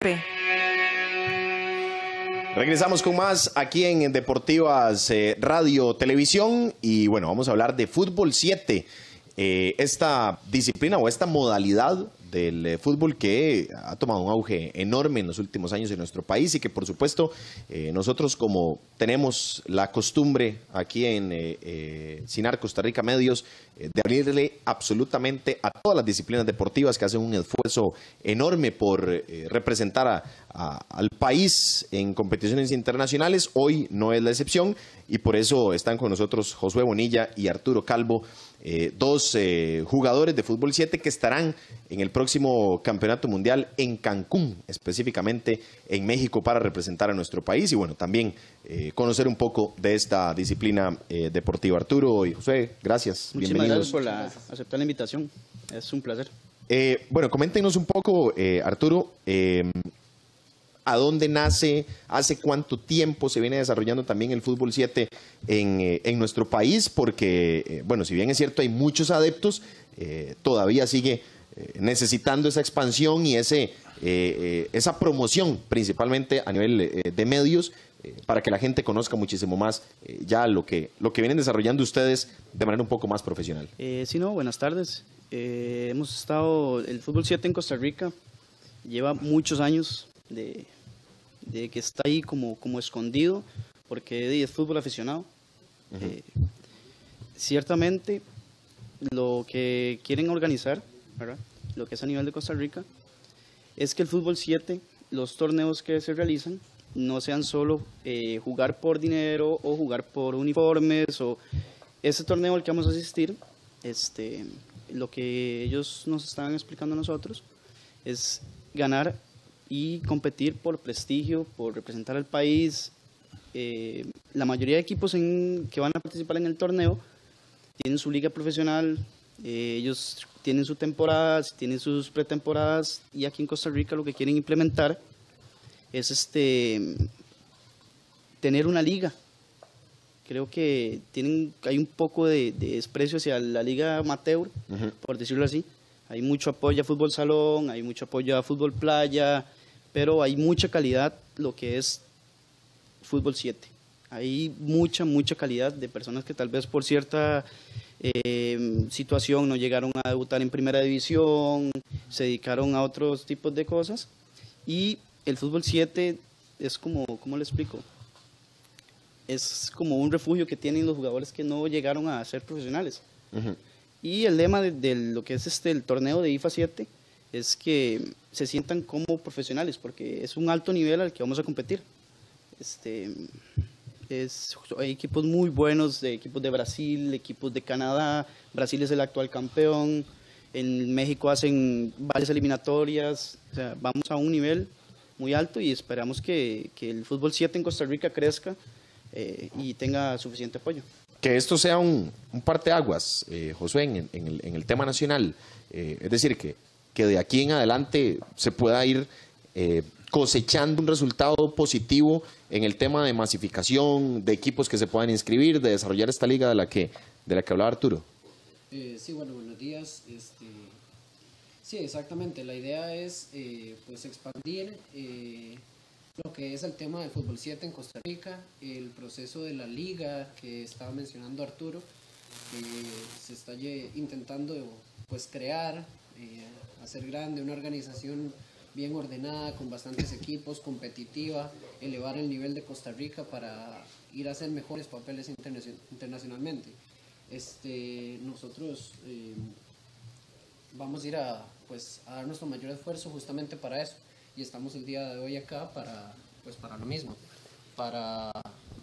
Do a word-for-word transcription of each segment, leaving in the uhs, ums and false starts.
Regresamos con más aquí en Deportivas eh, Radio Televisión y bueno, vamos a hablar de fútbol siete, eh, esta disciplina o esta modalidad del eh, fútbol que ha tomado un auge enorme en los últimos años en nuestro país y que por supuesto eh, nosotros como tenemos la costumbre aquí en eh, eh, Sinar Costa Rica Medios eh, de abrirle absolutamente a todas las disciplinas deportivas que hacen un esfuerzo enorme por eh, representar a, a, al país en competiciones internacionales, hoy no es la excepción y por eso están con nosotros Josué Bonilla y Arturo Calvo, eh, dos eh, jugadores de fútbol siete que estarán en el próximo Campeonato Mundial en Cancún, específicamente en México, para representar a nuestro país y bueno, también eh, conocer un poco de esta disciplina eh, deportiva. Arturo y José, gracias. Muchísimas gracias por la, aceptar la invitación, es un placer. Eh, bueno, coméntenos un poco, eh, Arturo, eh, ¿a dónde nace? ¿Hace cuánto tiempo se viene desarrollando también el fútbol siete en, eh, en nuestro país? Porque, eh, bueno, si bien es cierto, hay muchos adeptos, eh, todavía sigue eh, necesitando esa expansión y ese, eh, eh, esa promoción, principalmente a nivel eh, de medios, eh, para que la gente conozca muchísimo más eh, ya lo que, lo que vienen desarrollando ustedes de manera un poco más profesional. Eh, sí, no, buenas tardes. Eh, hemos estado, el fútbol siete en Costa Rica lleva muchos años de, de que está ahí como, como escondido, porque es fútbol aficionado. Uh-huh. eh, ciertamente, lo que quieren organizar, ¿verdad?, lo que es a nivel de Costa Rica, es que el fútbol siete, los torneos que se realizan, no sean solo eh, jugar por dinero o jugar por uniformes, o ese torneo al que vamos a asistir, este, lo que ellos nos estaban explicando a nosotros, es ganar y competir por prestigio, por representar al país. Eh, la mayoría de equipos en, que van a participar en el torneo tienen su liga profesional, eh, ellos tienen su temporada, tienen sus pretemporadas, y aquí en Costa Rica lo que quieren implementar es este, tener una liga. Creo que tienen, hay un poco de, de desprecio hacia la liga amateur, uh-huh, por decirlo así. Hay mucho apoyo a fútbol salón, hay mucho apoyo a fútbol playa, pero hay mucha calidad lo que es fútbol siete. Hay mucha, mucha calidad de personas que tal vez por cierta eh, situación no llegaron a debutar en primera división, se dedicaron a otros tipos de cosas. Y el fútbol siete es como, ¿cómo le explico? Es como un refugio que tienen los jugadores que no llegaron a ser profesionales. Uh-huh. Y el lema de, de lo que es este, el torneo de I F A siete es que se sientan como profesionales, porque es un alto nivel al que vamos a competir. Este, es, hay equipos muy buenos, de equipos de Brasil, equipos de Canadá. Brasil es el actual campeón. En México hacen varias eliminatorias. O sea, vamos a un nivel muy alto y esperamos que, que el fútbol siete en Costa Rica crezca eh, y tenga suficiente apoyo. Que esto sea un, un parteaguas, eh, Josué, en, en, el, en el tema nacional. Eh, es decir, que, que de aquí en adelante se pueda ir eh, cosechando un resultado positivo en el tema de masificación, de equipos que se puedan inscribir, de desarrollar esta liga de la que, de la que hablaba Arturo. Eh, sí, bueno, buenos días. Este, sí, exactamente. La idea es eh, pues expandir eh, lo que es el tema del fútbol siete en Costa Rica, el proceso de la liga que estaba mencionando Arturo, que se está intentando pues crear, eh, hacer grande una organización bien ordenada, con bastantes equipos, competitiva, elevar el nivel de Costa Rica para ir a hacer mejores papeles internacion internacionalmente. Este, nosotros eh, vamos a ir a, pues, a dar nuestro mayor esfuerzo justamente para eso, y estamos el día de hoy acá para, pues, para lo mismo, para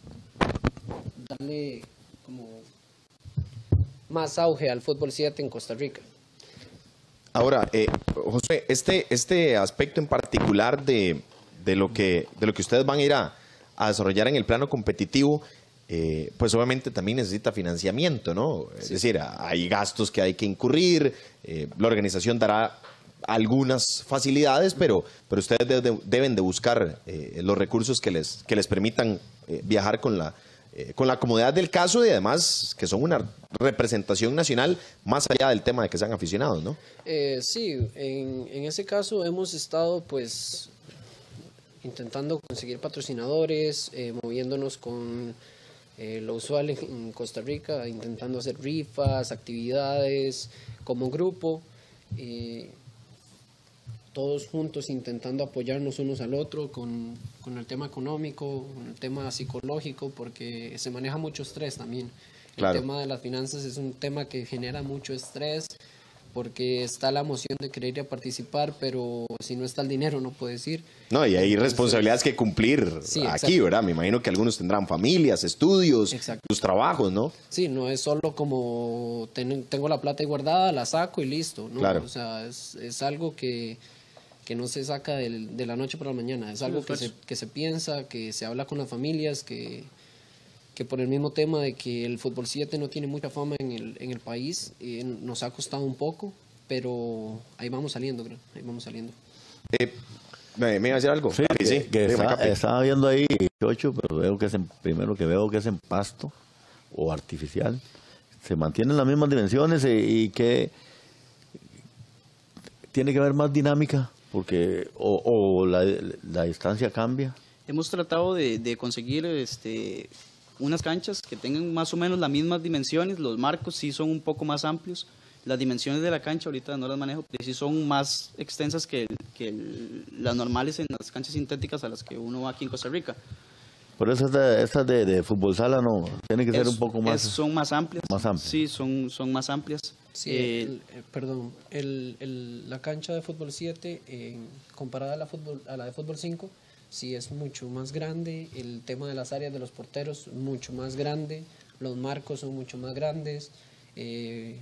darle como más auge al fútbol siete en Costa Rica. Ahora, eh, José, este, este aspecto en particular de, de, lo que, de lo que ustedes van a ir a, a desarrollar en el plano competitivo, eh, pues obviamente también necesita financiamiento, ¿no? Sí. Es decir, hay gastos que hay que incurrir, eh, la organización dará algunas facilidades, pero, pero ustedes de, de, deben de buscar eh, los recursos que les, que les permitan eh, viajar con la, eh, con la comodidad del caso, y además que son una representación nacional más allá del tema de que sean aficionados, ¿no? Eh, sí, en, en ese caso hemos estado pues intentando conseguir patrocinadores, eh, moviéndonos con eh, lo usual en, en Costa Rica, intentando hacer rifas, actividades como grupo, eh, todos juntos intentando apoyarnos unos al otro con, con el tema económico, con el tema psicológico, porque se maneja mucho estrés también. El Claro. tema de las finanzas es un tema que genera mucho estrés, porque está la emoción de querer ir a participar, pero si no está el dinero no puedes ir. No, y hay Entonces, responsabilidades que cumplir Sí, aquí, exacto. ¿verdad? Me imagino que algunos tendrán familias, estudios, Exacto. sus trabajos, ¿no? Sí, no es solo como ten- tengo la plata ahí guardada, la saco y listo. ¿no? Claro. O sea, es, es algo que, que no se saca del- de la noche para la mañana. Es algo que se, que se piensa, que se habla con las familias, que, que por el mismo tema de que el fútbol siete no tiene mucha fama en el, en el país, eh, nos ha costado un poco, pero ahí vamos saliendo, creo. Ahí vamos saliendo. Eh, ¿Me me iba a decir algo? Sí, Capi, que, sí. que Dígame, está- Capi. estaba viendo ahí Chocho, pero veo que es en, primero que veo que es en pasto o artificial. Se mantienen las mismas dimensiones y, y que tiene que haber más dinámica porque o, o la, la distancia cambia. Hemos tratado de, de conseguir este, unas canchas que tengan más o menos las mismas dimensiones. Los marcos sí son un poco más amplios. Las dimensiones de la cancha ahorita no las manejo, pero sí son más extensas que, el- que el- las normales en las canchas sintéticas a las que uno va aquí en Costa Rica. Por eso estas esta de, de fútbol sala no, tiene que ser Es- un poco más. es- son más amplias. más amplias. Sí, son, son más amplias. Sí, Eh, el- eh, perdón, el, el- la cancha de fútbol siete, eh, comparada a la, fútbol, a la de fútbol cinco, sí es mucho más grande. El tema de las áreas de los porteros, mucho más grande. Los marcos son mucho más grandes. Eh,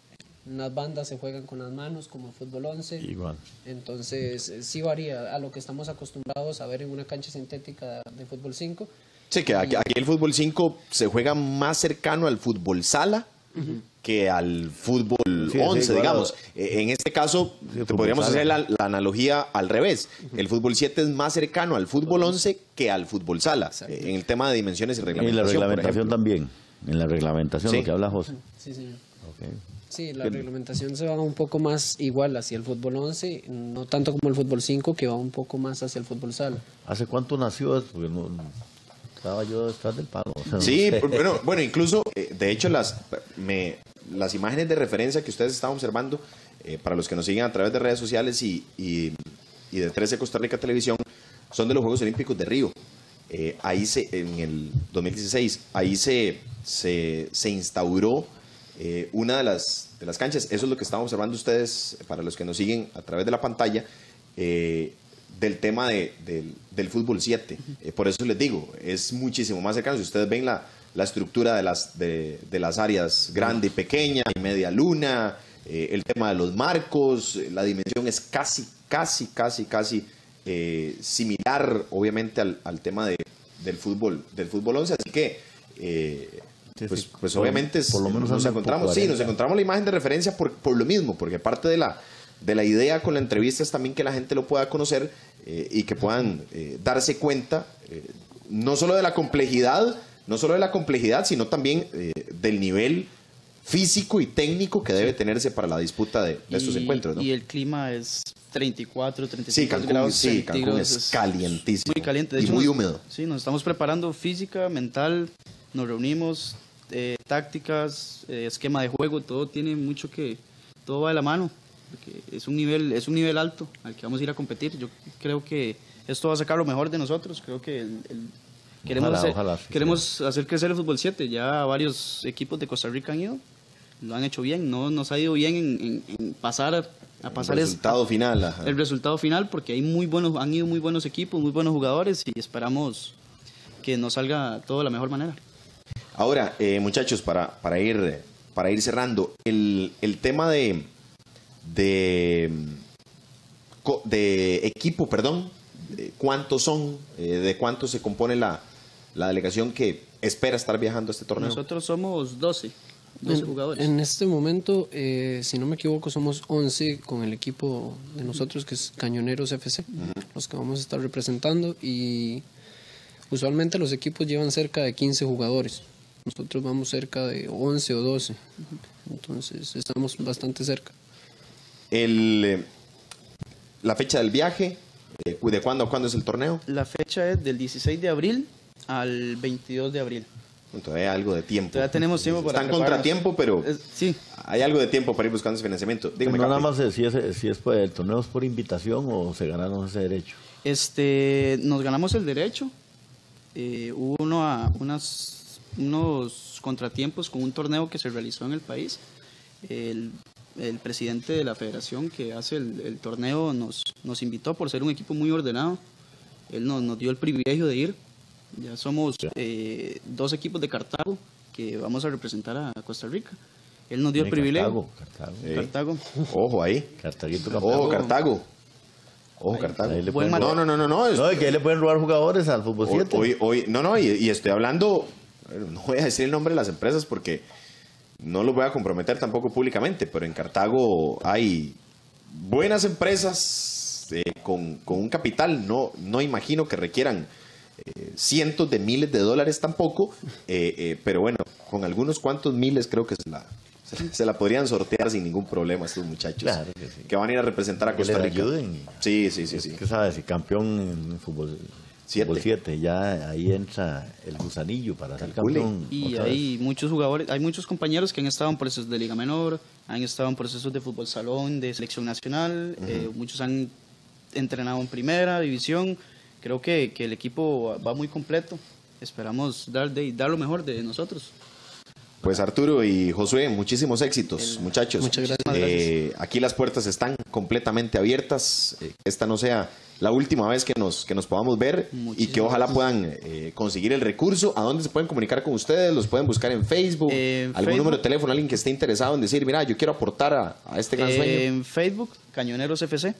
las bandas se juegan con las manos, como el fútbol once. Igual. Entonces, eh, sí varía a lo que estamos acostumbrados a ver en una cancha sintética de fútbol cinco. Sí, que aquí, aquí el fútbol cinco se juega más cercano al fútbol sala que al fútbol Sí, sí, once, igual, digamos. Eh, En este caso, Sí, te fútbol podríamos sala. hacer la, la analogía al revés. El fútbol siete es más cercano al fútbol once que al fútbol sala, Exacto. eh, en el tema de dimensiones y Y reglamentación. la por reglamentación ejemplo. también. En la reglamentación, Sí. lo que habla José. Sí, señor. Ok. Sí, la Bien. reglamentación se va un poco más igual hacia el fútbol once, no tanto como el fútbol cinco, que va un poco más hacia el fútbol sala. ¿Hace cuánto nació eso? Porque no, no- estaba yo detrás del palo. o sea, no Sí, sé. bueno, bueno, incluso, eh, de hecho, las, me, las imágenes de referencia que ustedes están observando, eh, para los que nos siguen a través de redes sociales y, y, y de trece Costa Rica Televisión, son de los Juegos Olímpicos de Río. Eh, ahí se, en el dos mil dieciséis, ahí se, se, se instauró eh, una de las, de las canchas. Eso es lo que están observando ustedes, para los que nos siguen a través de la pantalla, eh, del tema de, del, del fútbol siete. Eh, por eso les digo, es muchísimo más cercano. Si ustedes ven la, la estructura de las, de, de las áreas grande y pequeña, y media luna, eh, el tema de los marcos, eh, la dimensión es casi, casi, casi, casi eh, similar, obviamente, al, al tema de, del fútbol del fútbol once. Así que, eh, Sí, pues, sí. pues Por- obviamente es- por lo menos nos anda un encontramos, poco sí, nos variante. encontramos la imagen de referencia por, por lo mismo, porque parte de la, de la idea con la entrevista es también que la gente lo pueda conocer eh, y que puedan eh, darse cuenta eh, no solo de la complejidad, no solo de la complejidad, sino también eh, del nivel físico y técnico que debe tenerse para la disputa de, de estos y, encuentros, ¿no? y el clima es treinta y cuatro, treinta y Sí, cinco Cancún, grados sí, Cancún centígrados. es calientísimo Muy caliente. De y hecho, muy nos- húmedo. Sí, nos estamos preparando física, mental, nos reunimos, eh, tácticas, eh, esquema de juego, todo tiene mucho que, todo va de la mano, porque es un nivel, es un nivel alto al que vamos a ir a competir. Yo creo que esto va a sacar lo mejor de nosotros. Creo que el- el- queremos, Ojalá, hacer, ojalá, sí, queremos hacer crecer el fútbol siete. Ya varios equipos de Costa Rica han ido, lo han hecho bien, no nos ha ido bien en, en- en pasar a, a pasar el es- resultado final. Ajá. el resultado final, porque hay muy buenos, han ido muy buenos equipos, muy buenos jugadores, y esperamos que nos salga todo de la mejor manera. Ahora, eh, muchachos, para, para, ir, para ir cerrando, el, el tema de, de, co- de equipo, perdón, de ¿cuántos son? Eh, ¿De cuántos se compone la, la delegación que espera estar viajando a este torneo? Nosotros somos doce, doce En- jugadores. En este momento, eh, si no me equivoco, somos once con el equipo de nosotros, que es Cañoneros F C, los que vamos a estar representando, y usualmente los equipos llevan cerca de quince jugadores. Nosotros vamos cerca de once o doce, entonces estamos bastante cerca. El, eh, la fecha del viaje, Eh, ¿De cuándo a cuándo es el torneo? La fecha es del dieciséis de abril al veintidós de abril. Todavía hay algo de tiempo. Todavía tenemos tiempo para Está en prepararnos. contratiempo, pero Es- sí, hay algo de tiempo para ir buscando ese financiamiento. Dígame, no nada Capi. más eh, si es, si es por el torneo es por invitación o se ganaron ese derecho. este, nos ganamos el derecho. Eh, hubo uno a- unas, unos contratiempos con un torneo que se realizó en el país. El, el presidente de la federación que hace el, el torneo nos, nos invitó por ser un equipo muy ordenado. Él nos, nos dio el privilegio de ir. Ya somos eh, dos equipos de Cartago que vamos a representar a Costa Rica. Él nos dio el privilegio. Cartago, Cartago. Eh, Cartago. Ojo ahí. Cartaguito Ojo, campeón. Cartago. Ojo, Cartago. Ahí le Buen pueden No, robar- no, no, no, no. es- No, es que ahí le pueden robar jugadores al fútbol hoy, siete. hoy, hoy- no, no, y, y estoy hablando, no voy a decir el nombre de las empresas porque no los voy a comprometer tampoco públicamente, pero en Cartago hay buenas empresas eh, con, con un capital, no, no imagino que requieran eh, cientos de miles de dólares tampoco, eh, eh, pero bueno, con algunos cuantos miles creo que se la, se, se la podrían sortear sin ningún problema estos muchachos Claro que sí. que van a ir a representar a Que Costa les Rica. ayuden. Sí, sí, sí, Es sí. que sabes, si campeón en fútbol Siete. fútbol siete, ya ahí entra el gusanillo para ser Calcule. campeón. Y otra hay muchos jugadores, hay muchos compañeros que han estado en procesos de Liga Menor, han estado en procesos de fútbol salón, de selección nacional, eh, muchos han entrenado en primera división. Creo que, que el equipo va muy completo. Esperamos dar, de, dar lo mejor de nosotros. Pues Arturo y Josué, muchísimos éxitos, muchachos. Muchas gracias. Eh, aquí las puertas están completamente abiertas. Eh, esta no sea la última vez que nos, que nos podamos ver y Muchísimas que ojalá gracias. puedan eh, conseguir el recurso. ¿A dónde se pueden comunicar con ustedes? ¿Los pueden buscar en Facebook? Eh, ¿Algún Facebook. número de teléfono? ¿Alguien que esté interesado en decir, mira, yo quiero aportar a, a este gran Eh, sueño? en Facebook, Cañoneros F C.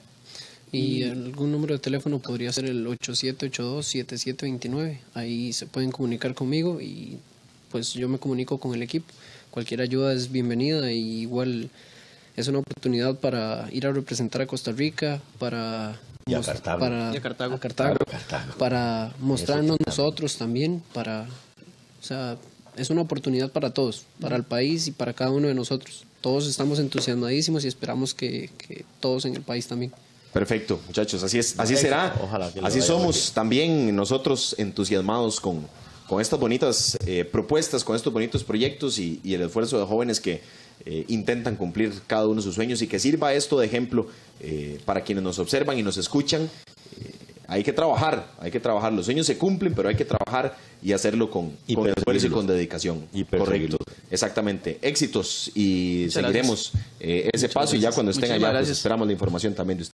Y algún número de teléfono podría ser el ocho siete ocho dos siete siete dos nueve. Ahí se pueden comunicar conmigo y pues yo me comunico con el equipo. Cualquier ayuda es bienvenida y igual es una oportunidad para ir a representar a Costa Rica, para Y a mos- Cartago. para, Y a Cartago. a Cartago, Claro, Cartago. para mostrarnos nosotros también, para, o sea, es una oportunidad para todos, para el país y para cada uno de nosotros. Todos estamos entusiasmadísimos y esperamos que, que todos en el país también. Perfecto, muchachos, así es, así será. Ojalá que le Así vaya muy somos bien. también nosotros entusiasmados con, con estas bonitas eh, propuestas, con estos bonitos proyectos y, y el esfuerzo de jóvenes que eh, intentan cumplir cada uno de sus sueños y que sirva esto de ejemplo eh, para quienes nos observan y nos escuchan. Eh, hay que trabajar, hay que trabajar. Los sueños se cumplen, pero hay que trabajar y hacerlo con, Y con esfuerzo y perseguirlos. con dedicación. Y Correcto, perseguirlos. exactamente. Éxitos y Muchas seguiremos eh, ese paso y ya cuando estén Muchísimas allá, pues gracias. esperamos la información también de ustedes.